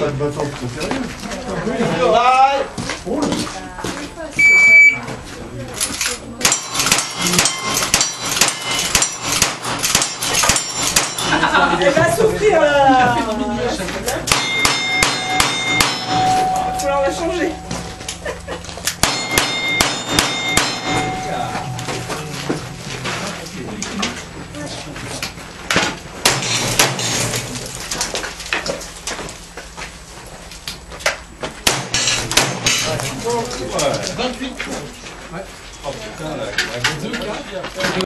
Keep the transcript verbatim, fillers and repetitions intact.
pas de bâton trop sérieux. Elle va souffrir là. Il va falloir la changer.